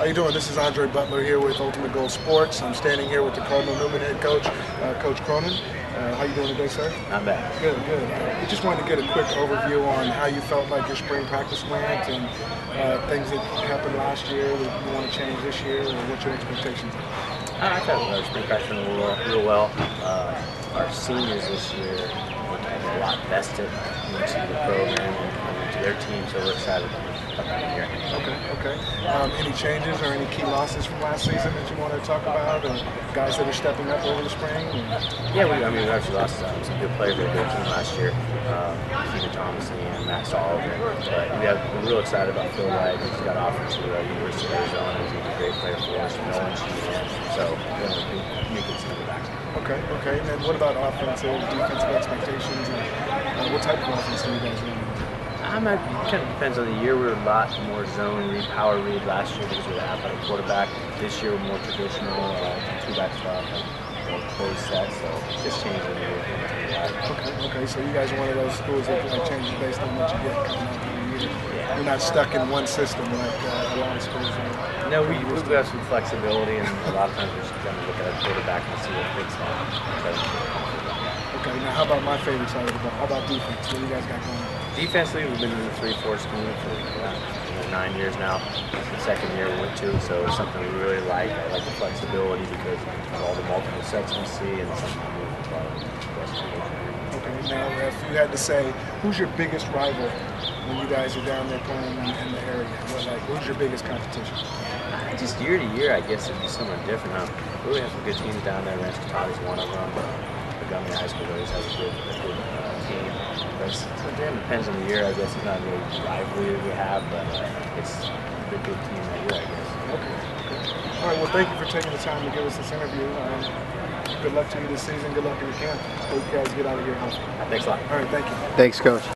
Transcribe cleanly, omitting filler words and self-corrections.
How you doing? This is Andre Butler here with Ultimate Goal Sports. I'm standing here with the Cardinal Newman head coach, Coach Cronin. How you doing today, sir? Not bad. Good, good. We just wanted to get a quick overview on how you felt like your spring practice went and things that happened last year that you want to change this year, or what your expectations are. I thought our spring practice went real well. Our seniors this year have a lot vested into the program and into their team, so we're excited about the year. Okay. Any changes or any key losses from last season that you want to talk about, or guys that are stepping up over the spring? Yeah, we actually lost some good players to their team last year, Keegan Thomas and Matt Sullivan. But we're real excited about Phil White. He's got offered to University of Arizona. He's a great player for us. No one so we can see him back. Okay. And then what about offensive, defensive expectations? And what type of offense do you guys run? It kind of depends on the year. We were a lot more zone read, power read last year because we were an athletic quarterback. This year we're more traditional, two-back stuff, more closed set, so it's changing the year. Okay. So you guys are one of those schools that changes based on what you get coming out every year. Yeah. You're not stuck in one system like a lot of schools are. No, we have some flexibility, and a lot of times we just kind of look at our quarterback and see what fits him. Okay, now how about my favorite side of the ball? How about defense? What do you guys got going on? Defensively, we've been in the 3-4 scheme for 9 years now. It's the second year we went to, so it's something we really like. I like the flexibility because of all the multiple sets we see, and it's something we Okay, now if you had to say, who's your biggest rival when you guys are down there playing in the area? Who's your biggest competition? Just year to year, I guess it'd be somewhat different. We really have some good teams down there. Ranskatati's one of them. Montgomery High School always has a good team. But it depends on the year. I guess it's not really a rivalry that we have, but it's a good team that year, I guess. Okay. All right, well, thank you for taking the time to give us this interview. Good luck to you this season. Good luck in the camp. Hope you guys get out of here healthy. Thanks a lot. All right, thank you. Thanks, Coach.